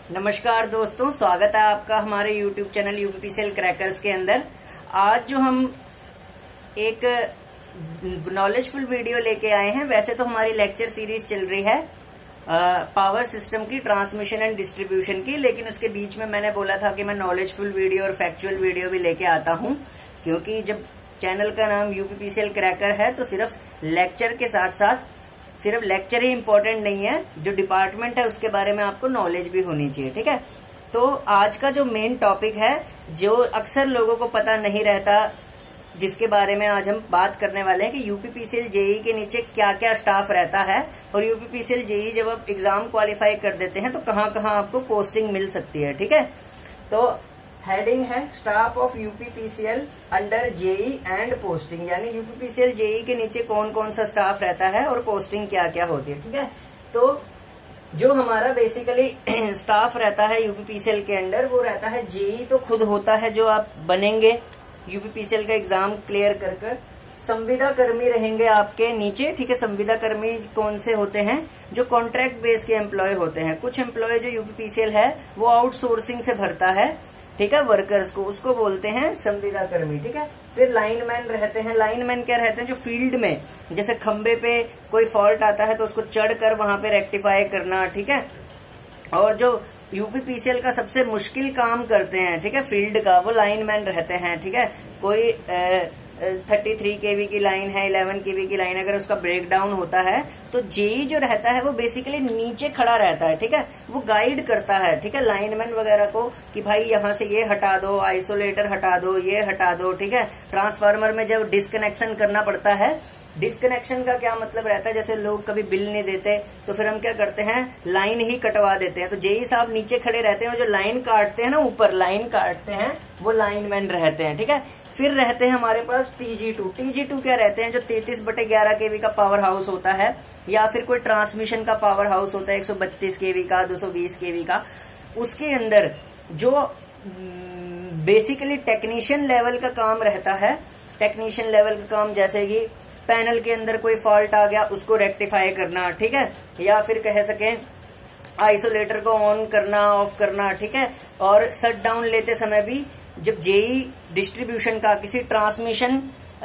नमस्कार दोस्तों, स्वागत है आपका हमारे YouTube चैनल यूपीपीसीएल क्रैकर्स के अंदर। आज जो हम एक नॉलेजफुल वीडियो लेके आए हैं, वैसे तो हमारी लेक्चर सीरीज चल रही है पावर सिस्टम की, ट्रांसमिशन एंड डिस्ट्रीब्यूशन की, लेकिन उसके बीच में मैंने बोला था कि मैं नॉलेजफुल वीडियो और फैक्चुअल वीडियो भी लेके आता हूं, क्योंकि जब चैनल का नाम यूपीपीसीएल क्रैकर है तो सिर्फ लेक्चर के साथ साथ सिर्फ लेक्चर ही इम्पोर्टेंट नहीं है, जो डिपार्टमेंट है उसके बारे में आपको नॉलेज भी होनी चाहिए। ठीक है, तो आज का जो मेन टॉपिक है, जो अक्सर लोगों को पता नहीं रहता, जिसके बारे में आज हम बात करने वाले हैं कि यूपीपीसीएल जेईई के नीचे क्या क्या स्टाफ रहता है, और यूपीपीसीएल जेईई जब आप एग्जाम क्वालिफाई कर देते हैं तो कहाँ कहाँ आपको पोस्टिंग मिल सकती है। ठीक है, तो हेडिंग है staff of UPPCL under JE and posting, यानी यूपीपीसीएल जेईई के नीचे कौन कौन सा स्टाफ रहता है और पोस्टिंग क्या क्या होती है। ठीक है, तो जो हमारा बेसिकली स्टाफ रहता है यूपीपीसीएल के अंडर, वो रहता है जेईई तो खुद होता है जो आप बनेंगे यूपीपीसीएल का एग्जाम क्लियर कर कर। संविदा कर्मी रहेंगे आपके नीचे। ठीक है, संविदा कर्मी कौन से होते हैं? जो कॉन्ट्रैक्ट बेस के एम्प्लॉय होते हैं। कुछ एम्प्लॉय जो यूपीपीसीएल है वो आउटसोर्सिंग से भरता है, ठीक है, वर्कर्स को, उसको बोलते हैं संविदा कर्मी। ठीक है, फिर लाइनमैन रहते हैं। लाइनमैन क्या रहते हैं? जो फील्ड में जैसे खंबे पे कोई फॉल्ट आता है तो उसको चढ़कर वहां पे रेक्टिफाई करना। ठीक है, और जो यूपीपीसीएल का सबसे मुश्किल काम करते हैं, ठीक है, फील्ड का, वो लाइनमैन रहते हैं। ठीक है, कोई 33 केवी की लाइन है, 11 केवी की लाइन, अगर उसका ब्रेकडाउन होता है तो जेई जो रहता है वो बेसिकली नीचे खड़ा रहता है। ठीक है, वो गाइड करता है, ठीक है, लाइनमैन वगैरह को कि भाई यहाँ से ये हटा दो, आइसोलेटर हटा दो, ये हटा दो। ठीक है, ट्रांसफार्मर में जब डिस्कनेक्शन करना पड़ता है, डिस्कनेक्शन का क्या मतलब रहता है? जैसे लोग कभी बिल नहीं देते तो फिर हम क्या करते हैं, लाइन ही कटवा देते हैं। तो जेई साहब नीचे खड़े रहते हैं, जो लाइन काटते हैं ना, ऊपर लाइन काटते हैं, वो लाइनमैन रहते हैं। ठीक है, फिर रहते हैं हमारे पास टीजी2। टीजी2 क्या रहते हैं? जो 33/11 केवी का पावर हाउस होता है, या फिर कोई ट्रांसमिशन का पावर हाउस होता है 132 केवी का, 220 केवी का, उसके अंदर जो बेसिकली टेक्नीशियन लेवल का काम रहता है। टेक्नीशियन लेवल का काम जैसे कि पैनल के अंदर कोई फॉल्ट आ गया, उसको रेक्टिफाई करना। ठीक है, या फिर कह सकें आइसोलेटर को ऑन करना, ऑफ करना। ठीक है, और शट डाउन लेते समय भी जब जेई डिस्ट्रीब्यूशन का किसी ट्रांसमिशन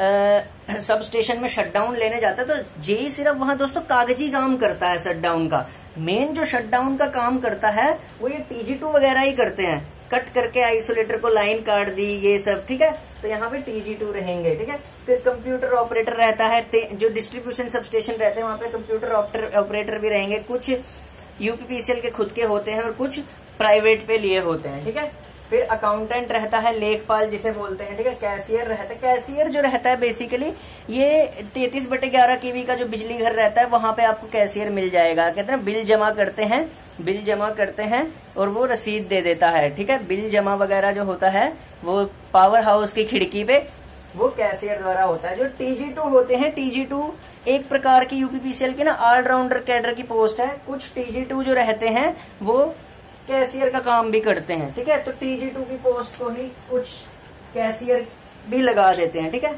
सब स्टेशन में शटडाउन लेने जाता है तो जेई सिर्फ वहां दोस्तों कागजी काम करता है। शटडाउन का मेन जो शटडाउन का काम करता है वो ये टीजी2 वगैरह ही करते हैं, कट करके आइसोलेटर को लाइन काट दी, ये सब। ठीक है, तो यहाँ पे टीजी2 रहेंगे। ठीक है, फिर कंप्यूटर ऑपरेटर रहता है। जो डिस्ट्रीब्यूशन सब स्टेशन रहते हैं वहां पे कंप्यूटर ऑपरेटर भी रहेंगे। कुछ यूपीपीसीएल के खुद के होते हैं और कुछ प्राइवेट पे लिए होते हैं। ठीक है, फिर अकाउंटेंट रहता है, लेखपाल जिसे बोलते हैं। ठीक है, कैशियर रहता है। कैशियर जो रहता है बेसिकली ये 33/11 केवी का जो बिजली घर रहता है वहां पे आपको कैशियर मिल जाएगा। कहते हैं बिल जमा करते हैं, बिल जमा करते हैं और वो रसीद दे देता है। ठीक है, बिल जमा वगैरह जो होता है वो पावर हाउस की खिड़की पे वो कैशियर द्वारा होता है। जो टीजी2 होते हैं, टीजी2 एक प्रकार की यूपीपीसीएल की ना ऑलराउंडर कैडर की पोस्ट है। कुछ टीजी2 जो रहते हैं वो कैशियर का काम भी करते हैं। ठीक है, तो टीजी2 की पोस्ट को ही कुछ कैशियर भी लगा देते हैं। ठीक है,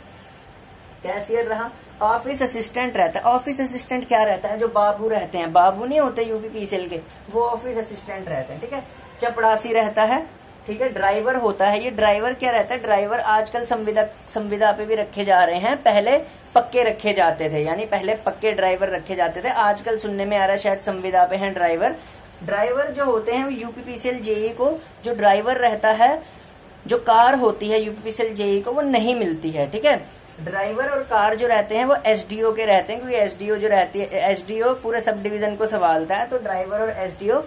कैशियर रहा। ऑफिस असिस्टेंट रहता है। ऑफिस असिस्टेंट क्या रहता है? जो बाबू रहते हैं, बाबू नहीं होते यूपीपीसीएल के, वो ऑफिस असिस्टेंट रहते हैं। ठीक है, चपड़ासी रहता है। ठीक है, ड्राइवर होता है। ये ड्राइवर क्या रहता है? ड्राइवर आजकल संविदा पे भी रखे जा रहे हैं, पहले पक्के रखे जाते थे, यानी पहले पक्के ड्राइवर रखे जाते थे। आजकल सुनने में आ रहा है शायद संविदा पे हैं ड्राइवर। ड्राइवर जो होते हैं यूपीपीसीएल जेईई को, जो ड्राइवर रहता है, जो कार होती है यूपीपीसीएल जेईई को, वो नहीं मिलती है। ठीक है, ड्राइवर और कार जो रहते हैं वो एसडीओ के रहते हैं, क्योंकि एसडीओ जो रहती है, एसडीओ पूरे सब डिवीजन को संभालता है। तो ड्राइवर और एसडीओ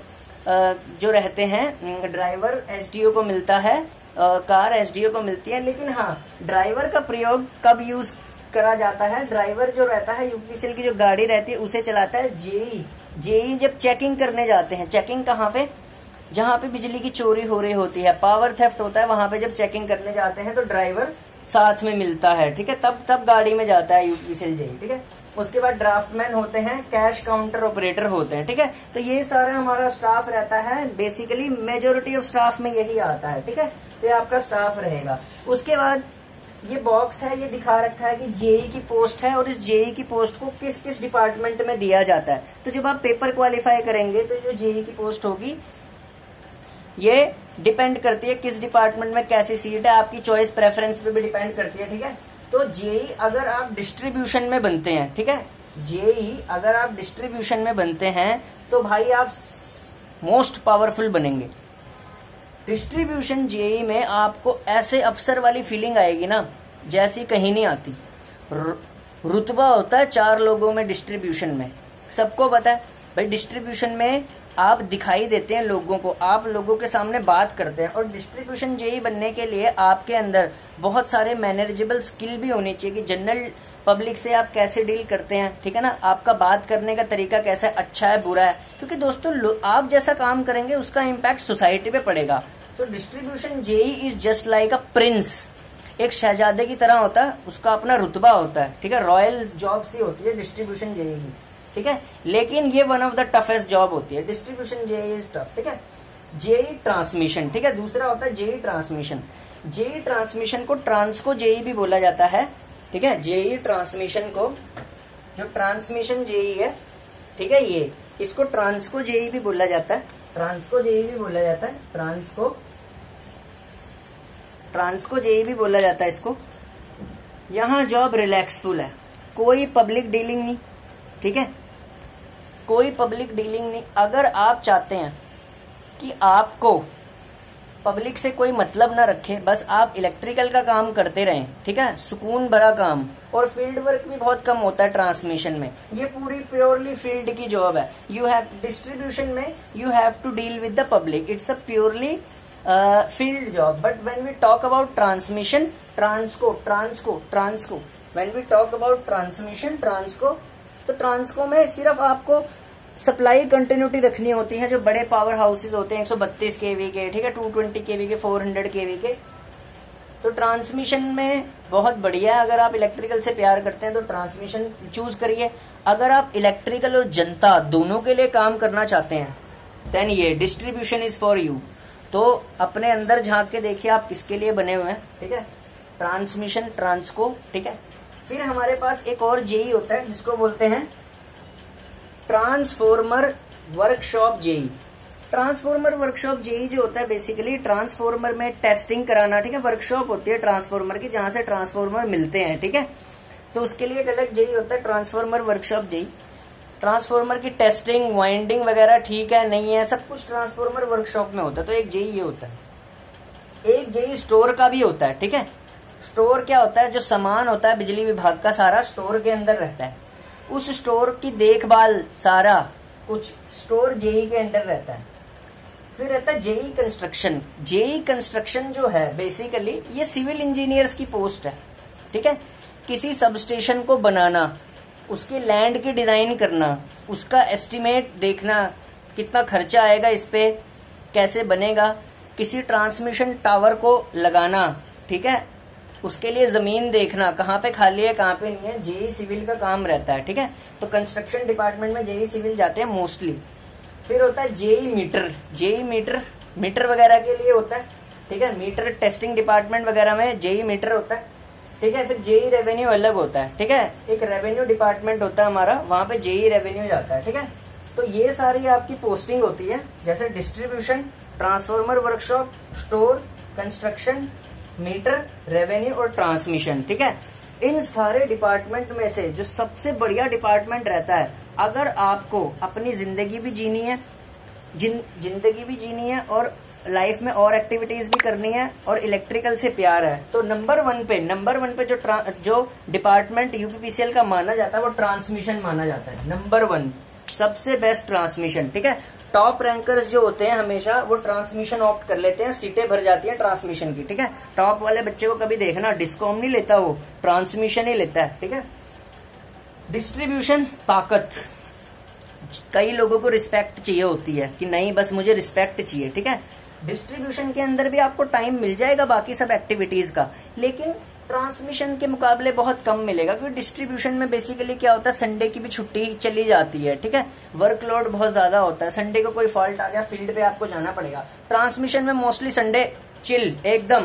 जो रहते हैं, ड्राइवर एसडीओ को मिलता है, कार एसडीओ को मिलती है। लेकिन हाँ, ड्राइवर का प्रयोग कब यूज करा जाता है? ड्राइवर जो रहता है यूपीपीसीएल की जो गाड़ी रहती है उसे चलाता है जेईई। जेईई जब चेकिंग करने जाते हैं, चेकिंग कहाँ पे? जहां पे बिजली की चोरी हो रही होती है, पावर थेफ्ट होता है, वहां पे जब चेकिंग करने जाते हैं तो ड्राइवर साथ में मिलता है। ठीक है, तब गाड़ी में जाता है यूपीपीसीएल जेईई। ठीक है, उसके बाद ड्राफ्टमैन होते हैं, कैश काउंटर ऑपरेटर होते हैं। ठीक है, तो ये सारा हमारा स्टाफ रहता है। बेसिकली मेजोरिटी ऑफ स्टाफ में यही आता है। ठीक है, तो ये आपका स्टाफ रहेगा। उसके बाद ये बॉक्स है, ये दिखा रखा है कि जेईई की पोस्ट है और इस जेईई की पोस्ट को किस किस डिपार्टमेंट में दिया जाता है। तो जब आप पेपर क्वालिफाई करेंगे तो जो जेईई की पोस्ट होगी ये डिपेंड करती है किस डिपार्टमेंट में कैसी सीट है, आपकी चॉइस प्रेफरेंस पे भी डिपेंड करती है, ठीक है। तो जेई अगर आप डिस्ट्रीब्यूशन में बनते हैं, ठीक है, जेई अगर आप डिस्ट्रीब्यूशन में बनते हैं तो भाई आप मोस्ट पावरफुल बनेंगे। डिस्ट्रीब्यूशन जेई में आपको ऐसे अफसर वाली फीलिंग आएगी ना जैसी कहीं नहीं आती। रुतबा होता है 4 लोगों में डिस्ट्रीब्यूशन में, सबको पता है भाई। डिस्ट्रीब्यूशन में आप दिखाई देते हैं लोगों को, आप लोगों के सामने बात करते हैं। और डिस्ट्रीब्यूशन जेई बनने के लिए आपके अंदर बहुत सारे मैनेजेबल स्किल भी होनी चाहिए कि जनरल पब्लिक से आप कैसे डील करते हैं, ठीक है ना, आपका बात करने का तरीका कैसा है, अच्छा है बुरा है। क्योंकि दोस्तों आप जैसा काम करेंगे उसका इम्पैक्ट सोसाइटी पे पड़ेगा। तो distribution JE is just like a prince, एक शहजादे की तरह होता है, उसका अपना रुतबा होता है, ठीक है। रॉयल जॉब सी होती है डिस्ट्रीब्यूशन जेई की, ठीक है। लेकिन ये one of the toughest job होती है, डिस्ट्रीब्यूशन जेई इज टफ, ठीक है। जेई ट्रांसमिशन, ठीक है, दूसरा होता है जेई ट्रांसमिशन। जेई ट्रांसमिशन को ट्रांसको जेई भी बोला जाता है, ठीक है। जेई ट्रांसमिशन को, जो ट्रांसमिशन जेई है, ठीक है, ये इसको ट्रांसको जेई भी बोला जाता है, ट्रांसको जेई भी बोला जाता है, ट्रांसको जेई भी बोला जाता है इसको। यहाँ जॉब रिलैक्सफुल है, कोई पब्लिक डीलिंग नहीं, ठीक है, कोई पब्लिक डीलिंग नहीं। अगर आप चाहते हैं कि आपको पब्लिक से कोई मतलब ना रखे, बस आप इलेक्ट्रिकल का काम करते रहें, ठीक है, सुकून भरा काम, और फील्ड वर्क भी बहुत कम होता है ट्रांसमिशन में, ये पूरी प्योरली फील्ड की जॉब है। यू हैव डिस्ट्रीब्यूशन में you have to deal with the public, it's a purely field job. But when we talk about transmission, transco, when we talk about transmission transco, तो transco में सिर्फ आपको supply continuity रखनी होती है। जो बड़े पावर हाउसेज होते हैं 132 केवी के, ठीक है, 220 केवी के, 400 केवी के, तो ट्रांसमिशन में बहुत बढ़िया है। अगर आप इलेक्ट्रिकल से प्यार करते हैं तो ट्रांसमिशन चूज करिए। अगर आप इलेक्ट्रिकल और जनता दोनों के लिए काम करना चाहते हैं देन ये डिस्ट्रीब्यूशन इज फॉर यू। तो अपने अंदर झांक के देखिए आप किसके लिए बने हुए हैं, ठीक है, ट्रांसमिशन, ट्रांसको, ठीक है। फिर हमारे पास एक और जेई होता है जिसको बोलते हैं transformer workshop JE. Transformer workshop JE जो होता है बेसिकली ट्रांसफॉर्मर में टेस्टिंग कराना, ठीक है, वर्कशॉप होती है ट्रांसफॉर्मर की जहां से ट्रांसफॉर्मर मिलते हैं, ठीक है। तो उसके लिए एक अलग जेई होता है ट्रांसफॉर्मर वर्कशॉप जेई। ट्रांसफॉर्मर की टेस्टिंग, वाइंडिंग वगैरह ठीक है नहीं है, सब कुछ ट्रांसफॉर्मर वर्कशॉप में होता है। तो एक जेई ये होता है। एक जेई स्टोर का भी होता है, ठीक है। स्टोर क्या होता है, जो सामान होता है बिजली विभाग का सारा स्टोर के अंदर रहता है, उस स्टोर की देखभाल सारा कुछ स्टोर जेई के अंदर रहता है। फिर रहता है जेई कंस्ट्रक्शन। जेई कंस्ट्रक्शन जो है बेसिकली ये सिविल इंजीनियर्स की पोस्ट है, ठीक है। किसी सब स्टेशन को बनाना, उसकी लैंड की डिजाइन करना, उसका एस्टिमेट देखना कितना खर्चा आएगा इस पे, कैसे बनेगा, किसी ट्रांसमिशन टावर को लगाना, ठीक है, उसके लिए जमीन देखना कहाँ पे खाली है कहाँ पे नहीं है, जेई सिविल का काम रहता है, ठीक है। तो कंस्ट्रक्शन डिपार्टमेंट में जेई सिविल जाते हैं मोस्टली। फिर होता है जेई मीटर। जेई मीटर वगैरह के लिए होता है, ठीक है, मीटर टेस्टिंग डिपार्टमेंट वगैरह में जेई मीटर होता है, ठीक है। फिर जेई रेवेन्यू अलग होता है, ठीक है, एक रेवेन्यू डिपार्टमेंट होता है हमारा, वहां पे जेई रेवेन्यू जाता है, ठीक है। तो ये सारी आपकी पोस्टिंग होती है, जैसे distribution, transformer workshop, store, construction, meter, revenue और ट्रांसमिशन, ठीक है। इन सारे डिपार्टमेंट में से जो सबसे बढ़िया डिपार्टमेंट रहता है, अगर आपको अपनी जिंदगी भी जीनी है, जिंदगी भी जीनी है और लाइफ में और एक्टिविटीज भी करनी है और इलेक्ट्रिकल से प्यार है, तो नंबर वन पे जो डिपार्टमेंट यूपीपीसीएल का माना जाता है वो ट्रांसमिशन माना जाता है। नंबर 1 सबसे बेस्ट ट्रांसमिशन, ठीक है। टॉप रैंकर्स जो होते हैं हमेशा वो ट्रांसमिशन ऑप्ट कर लेते हैं, सीटें भर जाती हैं ट्रांसमिशन की, ठीक है। टॉप वाले बच्चे को कभी देखना डिस्कॉम नहीं लेता, वो ट्रांसमिशन ही लेता है, ठीक है। डिस्ट्रीब्यूशन ताकत, कई लोगों को रिस्पेक्ट चाहिए होती है कि नहीं बस मुझे रिस्पेक्ट चाहिए, ठीक है। डिस्ट्रीब्यूशन के अंदर भी आपको टाइम मिल जाएगा बाकी सब एक्टिविटीज का, लेकिन ट्रांसमिशन के मुकाबले बहुत कम मिलेगा, क्योंकि डिस्ट्रीब्यूशन में बेसिकली क्या होता है, संडे की भी छुट्टी चली जाती है, ठीक है। वर्कलोड बहुत ज्यादा होता है, संडे को कोई फॉल्ट आ गया फील्ड पे आपको जाना पड़ेगा। ट्रांसमिशन में मोस्टली संडे चिल, एकदम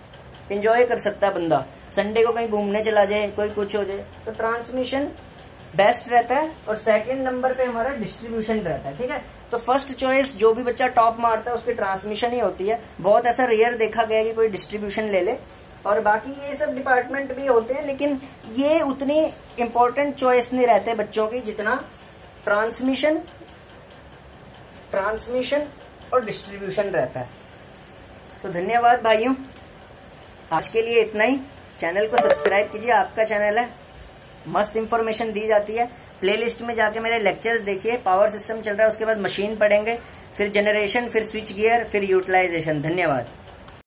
एंजॉय कर सकता है बंदा, संडे को कहीं घूमने चला जाए, कोई कुछ हो जाए। तो ट्रांसमिशन बेस्ट रहता है और सेकंड नंबर पे हमारा डिस्ट्रीब्यूशन रहता है। ठीक है, तो फर्स्ट चॉइस जो भी बच्चा टॉप मारता है उसकी ट्रांसमिशन ही होती है। बहुत ऐसा रेयर देखा गया कि कोई डिस्ट्रीब्यूशन ले ले, और बाकी ये सब डिपार्टमेंट भी होते हैं, लेकिन ये उतनी इंपॉर्टेंट चॉइस नहीं रहते बच्चों की जितना ट्रांसमिशन और डिस्ट्रीब्यूशन रहता है। तो धन्यवाद भाइयों, आज के लिए इतना ही। चैनल को सब्सक्राइब कीजिए, आपका चैनल है, मस्त इंफॉर्मेशन दी जाती है। प्लेलिस्ट में जाके मेरे लेक्चर्स देखिए। पावर सिस्टम चल रहा है, उसके बाद मशीन पढ़ेंगे, फिर जनरेशन, फिर स्विच गियर, फिर यूटिलाइजेशन। धन्यवाद।